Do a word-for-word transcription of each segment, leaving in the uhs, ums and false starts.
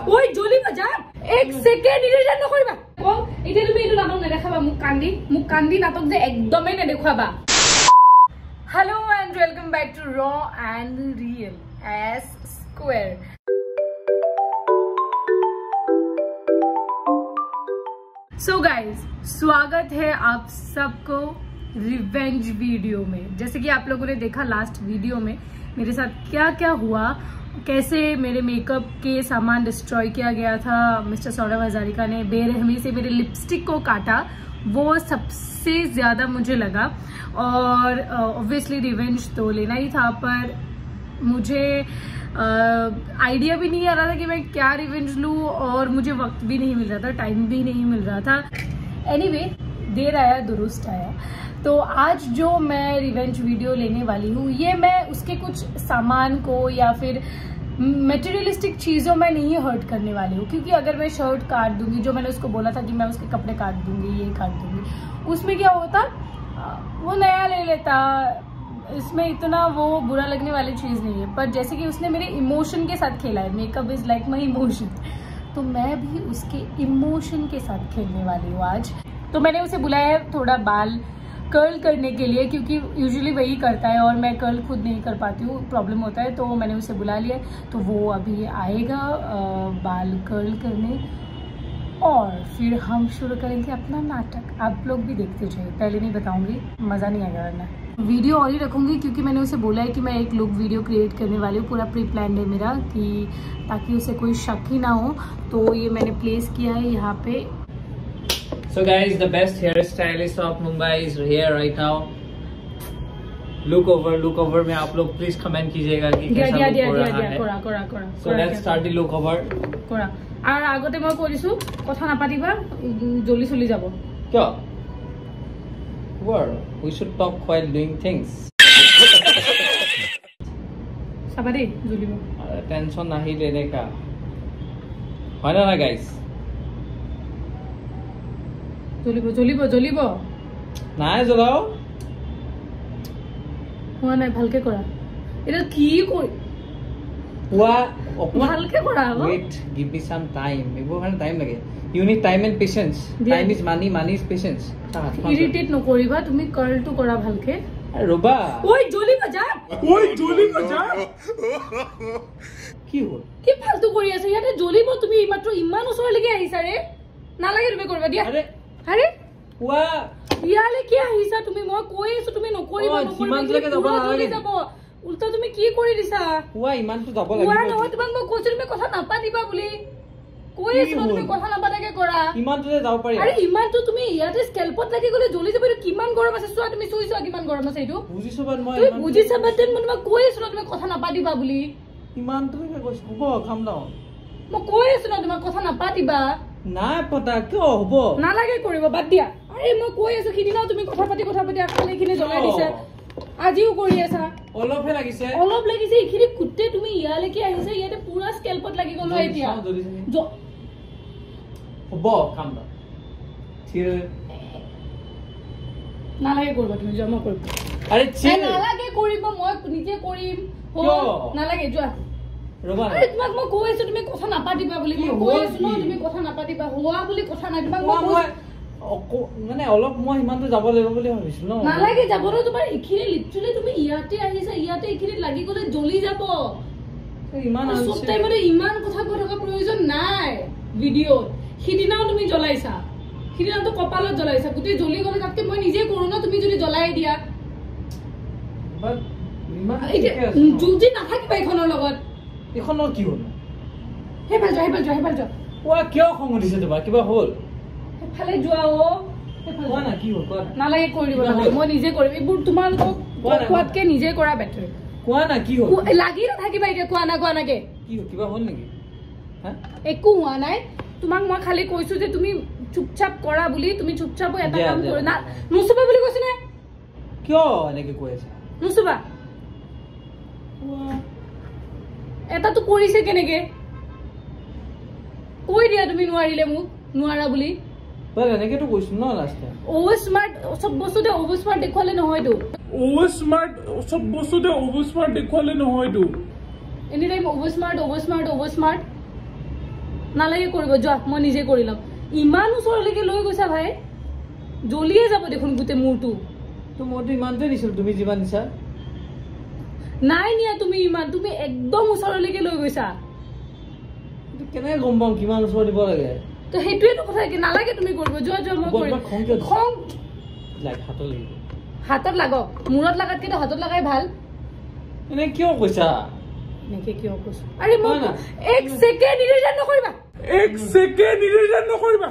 ওই জ্বলিব যা এক সেকেন্ড ইলিজন নকৰিবা ক এতিয়া তুমি এইটো নাটক নেদেখাবা মোক কান্দি মোক কান্দি নাটক যে একদমই নেদেখাবা Hello and welcome back to Raw and Real as Square. So guys, स्वागत है आप सबको रिवेंज वीडियो में। जैसे कि आप लोगों ने देखा लास्ट वीडियो में मेरे साथ क्या क्या हुआ, कैसे मेरे मेकअप के सामान डिस्ट्रॉय किया गया था, मिस्टर सौरभ हजारिका ने बेरहमी से मेरे लिपस्टिक को काटा, वो सबसे ज्यादा मुझे लगा। और ऑब्वियसली uh, रिवेंज तो लेना ही था, पर मुझे आइडिया uh, भी नहीं आ रहा था कि मैं क्या रिवेंज लूं, और मुझे वक्त भी नहीं मिल रहा था, टाइम भी नहीं मिल रहा था। एनीवे, देर आया दुरुस्त आया। तो आज जो मैं रिवेंज वीडियो लेने वाली हूँ, ये मैं उसके कुछ सामान को या फिर मटेरियलिस्टिक चीज़ों में नहीं हर्ट करने वाली हूँ, क्योंकि अगर मैं शर्ट काट दूंगी, जो मैंने उसको बोला था कि मैं उसके कपड़े काट दूंगी, ये काट दूंगी, उसमें क्या होता, वो नया ले लेता। इसमें इतना वो बुरा लगने वाली चीज़ नहीं है, पर जैसे कि उसने मेरे इमोशन के साथ खेला है, makeup is like my emotion, तो मैं भी उसके इमोशन के साथ खेलने वाली हूँ आज। तो मैंने उसे बुलाया है थोड़ा बाल कर्ल करने के लिए, क्योंकि यूजुअली वही करता है और मैं कर्ल खुद नहीं कर पाती हूँ, प्रॉब्लम होता है। तो मैंने उसे बुला लिया, तो वो अभी आएगा बाल कर्ल करने, और फिर हम शुरू करेंगे अपना नाटक। आप लोग भी देखते जाइए, पहले नहीं बताऊंगी, मज़ा नहीं आएगा वरना। वीडियो और ही रखूंगी, क्योंकि मैंने उसे बोला है कि मैं एक लुक वीडियो क्रिएट करने वाली हूँ, पूरा प्री प्लान है मेरा, कि ताकि उसे कोई शक ही ना हो। तो ये मैंने प्लेस किया है यहाँ पे। So guys, the best hairstylist of Mumbai is here right now. Look over, look over में आप लोग please comment कीजिएगा कि कैसा look हो रहा है। कोरा कोरा कोरा। So let's start the look over. कोरा। और आगते मैं कोलिसु कथा ना पातिबा जल्दी चली जाबो। क्या? Well, we should talk while doing things. साबरे जल्दी बो। टेंशन नहीं लेने का। है ना guys? জ্বলিব জ্বলিব জ্বলিব নাই জ্বলাও হোৱা নাই, ভালকে কৰা। এটা কি কই হোৱা ভালকে কৰা। Wait give me some time, এবোৰ মানে টাইম লাগে। You need time and patience. Time is money, money is patience. Irritate নকৰিবা, তুমি কাৰ্লটো কৰা ভালকে। ৰবা ওই জ্বলিব যা, ওই জ্বলিব যা। কি হ'ল, কি ফালতু কৰি আছে ইয়াতে? জ্বলিব, তুমি মাত্ৰ ইমান ওচৰলৈকে আহিছা ৰে, নালাগে তুমি কৰিবা দিয়া। আৰে আরে ওয়া ইয়ালে কি আহিছা তুমি? মই কৈ আছো তুমি নকৰিবা, নকৰিবা, যাব নালাগে, যাব উল্টা তুমি কি কৰি দিছা? ওয়া ইমানটো যাব লাগিব। ওয়া নহয়, তোমাক মই কৈছো তুমি কথা নাপাতিবা বুলি, কৈ আছো তুমি কথা নাপাতাকে কৰা। ইমানটোতে যাব পাৰি? আৰে ইমানটো তুমি ইয়াতে স্কেলপত লাগি গলে জ্বলি যাব। এইটো কিমান গৰম আছে চোৱা, তুমি চুইছো কিমান গৰম আছে। এইটো বুজিছো, বাট মই তুমি বুজিছা, বাট মই তোমাক কৈ আছো তুমি কথা নাপাতিবা বুলি। ইমানটো কৈছো হ'ব, কাম ডাউন। মই কৈ আছো না তোমাক কথা নাপাতিবা। না পতা কিয় হ'ব? নালাগে কৰিব, বাদ দিয়া। আৰে মই কৈ আছো, সিদিনাও তুমি কথা পাতি কথা পাতি আখালে খিনি জ্বলাই দিছে, আজিও কৰি আছা। অলপহে লাগিছে, অলপ লাগিছে। এইখিনি কুটে তুমি ইয়ালৈকে আহিছে, ইয়াতে পুৰা স্কেলপত লাগি গলো। এতিয়া হ'ব, কাম দা ঠিক নালাগে কৰিব, তুমি জমা কৰিব। আৰে নালাগে কৰিব, মই নিজে কৰিম। নালাগে যোৱা। তোমাক মই কৈ আছো তুমি কথা নাপাতিবা বুলি, মই কৈ আছো ন তুমি কথা নাপাতিবা। হোৱা বুলি কথা নাই, তোমাক মই মানে অলপ মই ইমানটো যাব লাগিব বুলি ভাবিছো ন। নালাগে যাব ন, তোমাৰ এইখিনি লিটাৰেলি তুমি ইয়াতে আহিছা, ইয়াতে এইখিনি লাগি গলে জ্বলি যাব। ইমান সব টাইমতে ইমান কথা কৈ থকা প্ৰয়োজন নাই ভিডিঅ'ত। সিদিনাও তুমি জ্বলাইছা, সিদিনাটো কপালত জ্বলাইছা, গোটেই জ্বলি গলে। তাতকে মই নিজে কৰো ন, তুমি যদি জ্বলাই দিয়া। জুজি নাথাকিবা এইখনৰ লগত। এইখনৰ কি হ'ল? হেপাল যোৱা, হেপাল যোৱা, হেপাল যোৱা। ওৱা কিয় খং উঠিছে তোমাৰ? কিবা হ'ল? ফালে যোৱা ও। কোৱা না কি হ'ল? কোৱা। নালাগে কৰিব, নালাগে, মই নিজে কৰিম। এইবোৰ তোমালোকক কোৱাতকে নিজে কৰা বেটাৰ। কোৱা না কি হ'ল? লাগি নাথাকিবা এতিয়া, কোৱা না, কোৱা নাকে। কি হ'ল? কিবা হ'ল নেকি? হা? একো হোৱা নাই। তোমাক মই খালি কৈছো যে তুমি চুপচাপ কৰা বুলি। তুমি চুপচাপ এটা কাম কৰা না, নুচুবা বুলি কৈছো নে? কিয় এনেকে কৈ আছা? নুচুবা। এটাতো কৰিছে কেনেকে কৈ দিয়া তুমি? নোৱাৰিলে মোক নোৱাৰা বুলি। তই এনেকেতো কৈছো ন লাষ্ট টাইম। ওভাৰ স্মাৰ্ট সব বস্তুতে ওভাৰ স্মাৰ্ট দেখুৱালে নহয়তো। ওভাৰ স্মাৰ্ট সব বস্তুতে ওভাৰ স্মাৰ্ট দেখুৱালে নহয়তো। Any time over smart, over smart, over smart. নালাগে কৰিব যোৱা মই নিজে কৰি লম ইমান ওচৰলৈকে লৈ গৈছা ভাই জ্বলিয়ে যাব দেখোন গুতে মূৰটো তো মইতো ইমানতে দিছিল তুমি যিমান দিছা নাই নিয়া তুমি ইমান তুমি একদম ওচৰলৈকে লৈ গৈছা কেনে গম পাম কিমান ওচৰ দিব লাগে তো হেতুৱে তো কথা কি নালাগে তুমি কৰিব যোৱা যোৱা মই কৰি খং লাগ হাতত লাগিব হাতত লাগক মূৰত লাগাতকে তো হাতত লাগাই ভাল এনে কিয় কৈছা নেকে কিয় কৈছা আৰে মই এক সেকেন্ড ইৰিটেট নকৰিবা এক সেকেন্ড ইৰিটেট নকৰিবা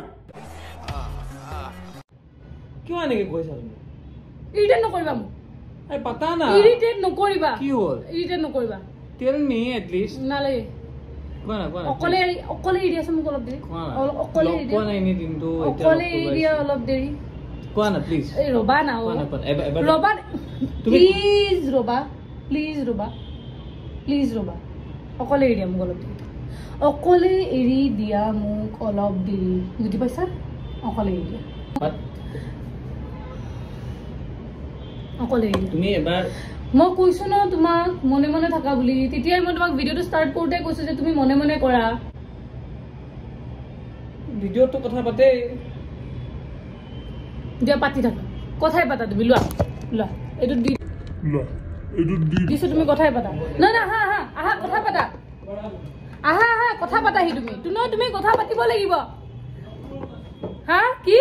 কিয় এনেকে কৈছা তুমি ইৰিটেট নকৰিবা মোক আই পাতা না ইৰিটেট নকৰিবা কি হ'ল ইৰিটেট নকৰিবা টেল মি এট লিষ্ট নালাগে কোনা কোনা অকলে অকলে এৰিয়া আছে মোক অলপ দেৰি অকলে এৰিয়া কোনা এনি দিনটো অকলে এৰিয়া অলপ দেৰি কোনা প্লিজ এই ৰবা না কোনা কোনা ৰবা প্লিজ ৰবা প্লিজ ৰবা প্লিজ ৰবা অকলে এৰি দিয়া মোক অলপ দেৰি অকলে এৰি দিয়া মোক অলপ দেৰি বুজি পাইছা অকলে এৰি দিয়া অকলে এৰি তুমি এবাৰ মই কৈছো ন তোমাক মনে মনে থাকা বুলি তেতিয়াই মই তোমাক ভিডিঅ'টো ষ্টাৰ্ট কৰোঁতে কৈছো যে তুমি মনে মনে কৰা ভিডিঅ'টো কথা পাতে দিয়া পাতি থাকা কথাই পাতা তুমি লোৱা লোৱা এইটো দি লোৱা এইটো দি দিছো তুমি কথাই পাতা নাই না হা হা আহা কথা পাতা আহা আহা কথা পাতাহি তুমি তুমি তুমি কথা পাতিব লাগিব হা কি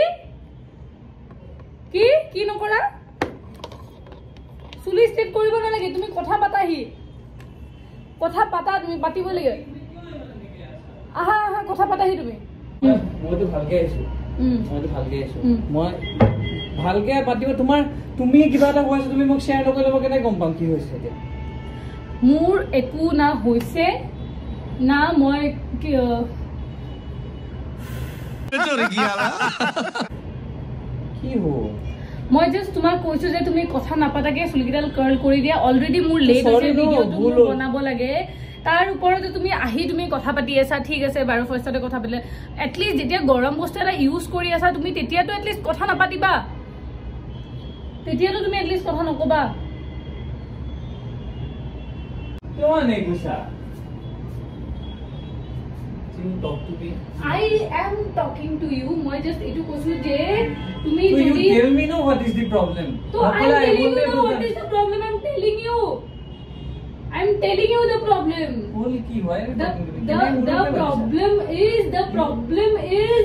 কি কি নকৰা চুলি ষ্টেট কৰিব নালাগে তুমি কথা পাতাহি কথা পাতা তুমি পাতিব লাগে আহা আহা কথা পাতাহি তুমি মইতো ভালকে আছো মইতো ভালকে আছো মই ভালকে পাতিব তোমাৰ তুমি কিবা এটা কৈছা তুমি মোক শ্বেয়াৰ নকৰিলে মই কেনে গম পাম কি হৈছে এতিয়া মোৰ একো না হৈছে না মই কি কি হো মই জাস্ট তোমাক কৈছো যে তুমি কথা নাপাতাকে চুলিকেইডাল কাৰ্ল কৰি দিয়া অলৰেডি মোৰ লেট হৈছে ভিডিঅ'টো বনাব লাগে তাৰ ওপৰতে তুমি আহি তুমি কথা পাতি আছা ঠিক আছে বাৰু ফাৰ্ষ্টতে কথা পাতিলে এটলিষ্ট যেতিয়া গৰম বস্তু এটা ইউজ কৰি আছা তুমি তেতিয়াতো এটলিষ্ট কথা নাপাতিবা তেতিয়াতো তুমি এটলিষ্ট কথা নকবা কিয় নাই কৈছা you talk to me I am talking to you মই just etu কৈছো যে তুমি so যদি you tell me no what is the problem so I am telling you know what is the problem I'm telling you I'm telling you the problem holy ki why are you the, talking to me the, the problem is the problem is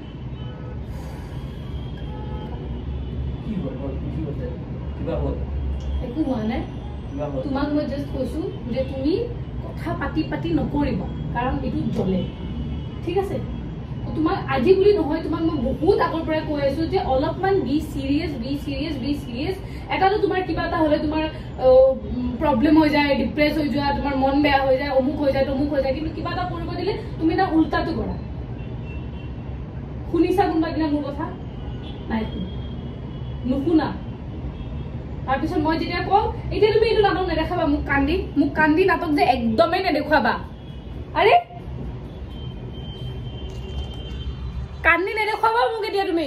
ki hol ki hol kiba hol একো হোৱা নাই kiba hol তোমাক মই just কৈছো যে তুমি কথা পাতি পাতি নকৰিবা কাৰণ এটো জ্বলে ঠিক আছে তোমাক আজি বুলি নহয় তোমাক মই বহুত আগৰ পৰা কৈ আছো যে অলপমান be serious be serious be serious এটাতো তোমাৰ কিবা এটা হলে তোমাৰ প্ৰবলেম হৈ যায় ডিপ্ৰেস হৈ যোৱা তোমাৰ মন বেয়া হৈ যায় অমুক হৈ যায় তমুক হৈ যায় কিন্তু কিবা এটা কৰিব দিলে তুমি না উল্টাটো কৰা শুনিছা কোনবা দিনা মোৰ কথা নাই নুশুনা তাৰপিছত মই যেতিয়া কওঁ এতিয়া তুমি এইটো নাটক নেদেখাবা মোক কান্দি মোক কান্দি নাটক যে একদমেই নেদেখাবা আৰে কান্দি নেদেখাবা মোক এতিয়া তুমি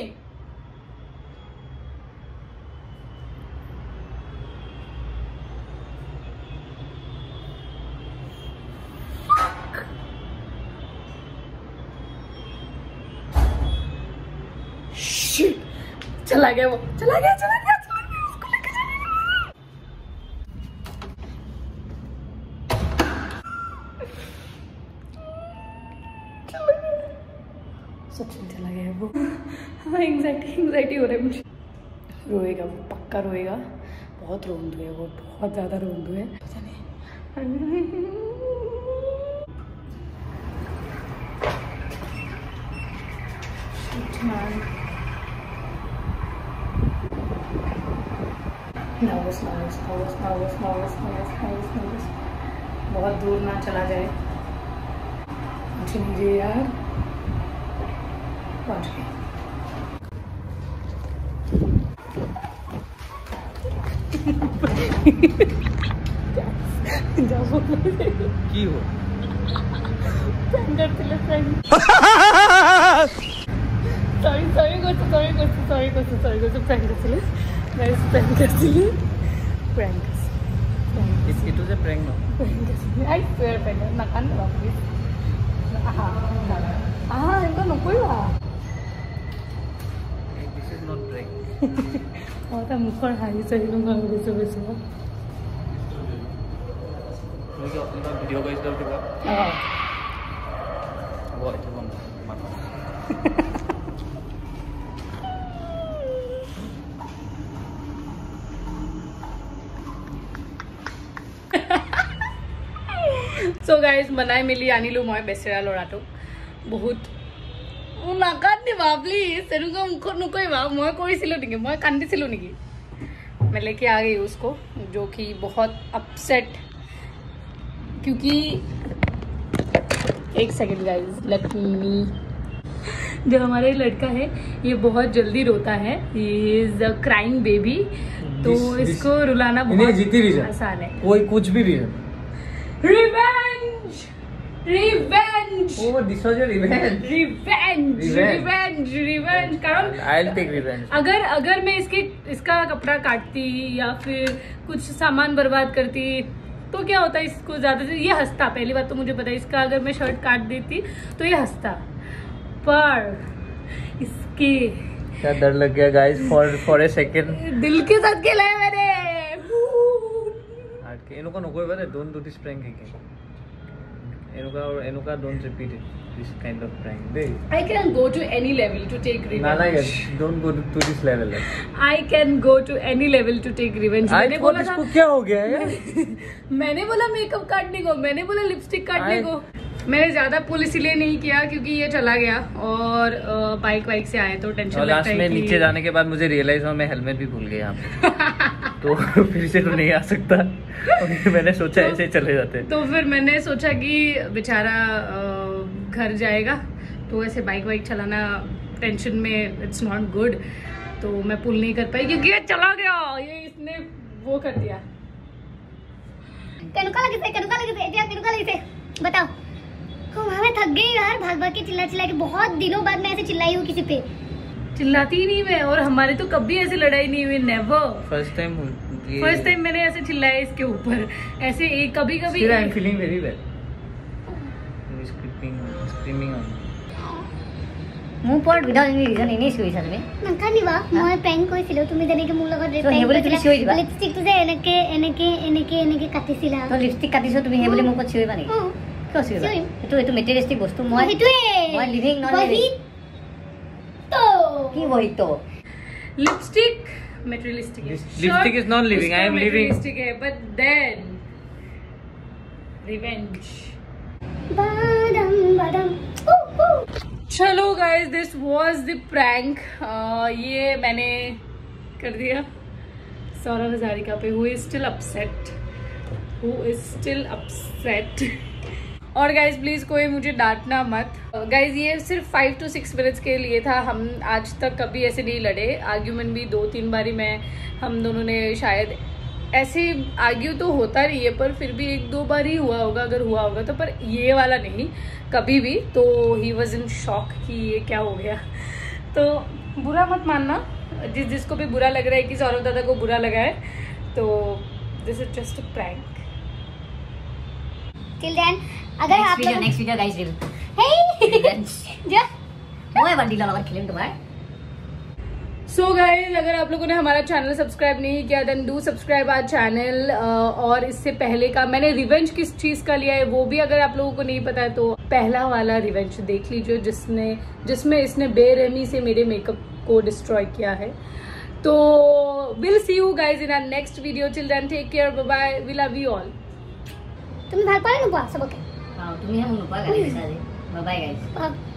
चला गया वो चला गया चला गया सचिन चला गया वो हाँ एंग्जाइटी एंग्जाइटी हो रहा है मुझे रोएगा वो पक्का रोएगा बहुत रोंदू है वो बहुत ज़्यादा रोंदू है पता नहीं nervous nervous nervous nervous nervous nervous nervous nervous बहुत दूर ना चला जाए मुझे मुझे यार पहुंच गए की हो सॉरी सॉरी करছো सॉरी करছো सॉरी करছো सॉरी करছো প্র্যাঙ্ক করছিল গাইস প্র্যাঙ্ক করছিল prank is it was a prank no prank করছিল আই সোয়ার প্র্যাঙ্ক না কান প্লিজ আহা নকৰিবা দিস ইজ নট ব্রেক অ তা মুখৰ হাঁহি চাহি নোহোৱা গৈছে বেছি তুমি কি অকল ভিডিও গাইছ দাও দিবা অ হ'ব এটা বন্ধ মান সো গাইজ মনাই মেলি আনিলো মই বেচেৰা ল'ৰাটোক বহুত নাকান্দিবা প্লিজ তেনেকুৱা মুখত নকৰিবা মই কৰিছিলোঁ নেকি মই কান্দিছিলোঁ নেকি मैं लेके आ गई उसको जो कि बहुत अपसेट क्योंकि एक सेकंड गाइज लेट मी जो हमारा लड़का है ये बहुत जल्दी रोता है he is a crying baby तो this, इसको this, रुलाना बहुत आसान है कोई कुछ भी reason revenge revenge oh this was your revenge revenge revenge revenge कारण I'll take revenge अगर अगर मैं इसके इसका कपड़ा काटती या फिर कुछ सामान बर्बाद करती तो क्या होता इसको ज्यादा से ये हंसता पहली बात तो मुझे पता है इसका अगर मैं शर्ट काट देती तो ये हंसता पर इसके क्या डर लग गया guys for for a second दिल के साथ खेला है मैंने हार्ट के इनको नको बारे don't do this prank again Anuka और Anuka don't repeat it this kind of prank दे I can go to any level to take revenge ना ना don't go to this level I can go to any level to take revenge मैंने बोला इसको क्या हो गया है मैंने बोला मेकअप काटने को मैंने बोला लिपस्टिक काटने को मैंने ज्यादा पुल इसलिए नहीं किया क्योंकि ये चला गया और बाइक वाइक से आए तो टेंशन लगता है लास्ट में नीचे जाने के बाद मुझे रियलाइज हुआ मैं हेलमेट भी भूल गया यहाँ पे तो फिर से तो नहीं आ सकता मैंने सोचा तो, ऐसे चले जाते तो फिर मैंने सोचा कि बेचारा घर जाएगा तो ऐसे बाइक वाइक चलाना टेंशन में इट्स नॉट गुड तो मैं पुल नहीं कर पाई क्योंकि ये चला गया ये इसने वो कर दिया केनुका लगे थे केनुका लगे थे एटिया केनुका लगे थे बताओ मैं थक गई यार भाग भाग के चिल्ला चिल्ला के बहुत दिनों बाद मैं ऐसे चिल्लाई हूँ किसी पे चिल्लाती ही नहीं मैं और हमारे तो कभी ऐसे लड़ाई नहीं हुई never first time first time मैंने ऐसे चिल्लाया इसके ऊपर ऐसे एक कभी कभी I am feeling very bad screaming screaming on মু পট বিধান রিজন এনে শুই সাজবে না কানিবা মই প্যাং কইছিল তুমি যেনেকে মোৰ লগত হে বলে তুমি শুই দিবা লিপস্টিক তো যে এনেকে এনেকে এনেকে এনেকে কাটিছিলা তো লিপস্টিক কাটিছো তুমি হে বলে মোক কত শুইবা নি কত শুইবা এটো এটো মেটেরিয়ালিস্টিক বস্তু মই এটোই মই লিভিং নন লিভিং তো কি বই তো लिपस्टिक materialistic है lipstick is not living I am living materialistic है but then revenge badam badam चलो guys this was the prank ये मैंने कर दिया सौरभ हजारिका पे who is still upset who is still upset और गाइज प्लीज कोई मुझे डांटना मत गाइज ये सिर्फ फाइव टू सिक्स मिनट्स के लिए था हम आज तक कभी ऐसे नहीं लड़े आर्ग्यूमेंट भी दो तीन बारी मैं हम दोनों ने शायद ऐसे आर्ग्यू तो होता नहीं है पर फिर भी एक दो बार ही हुआ होगा अगर हुआ होगा तो पर ये वाला नहीं कभी भी तो ही वॉज इन शॉक कि ये क्या हो गया तो बुरा मत मानना जिस जिसको भी बुरा लग रहा है कि सौरभ दादा को बुरा लगा है तो this is just a prank till then अगर आप लोग नेक्स्ट वीडियो गाइस विल हे जा मोए बंडी लगा खेलें तुम्हारे सो so गाइज अगर आप लोगों ने हमारा चैनल सब्सक्राइब नहीं किया then do subscribe our channel और इससे पहले का मैंने रिवेंज किस चीज का लिया है वो भी अगर आप लोगों को नहीं पता है तो पहला वाला रिवेंज देख लीजिए जिसने जिसमें इसने बेरहमी से मेरे मेकअप को डिस्ट्रॉय किया है तो will see you guys in our next video till then take care bye bye we love you all তুমি ভাল পালে নোপোৱা সবকে তুমি হে মোক নোপোৱা গালি দিছা যে বাই বাই গাইজ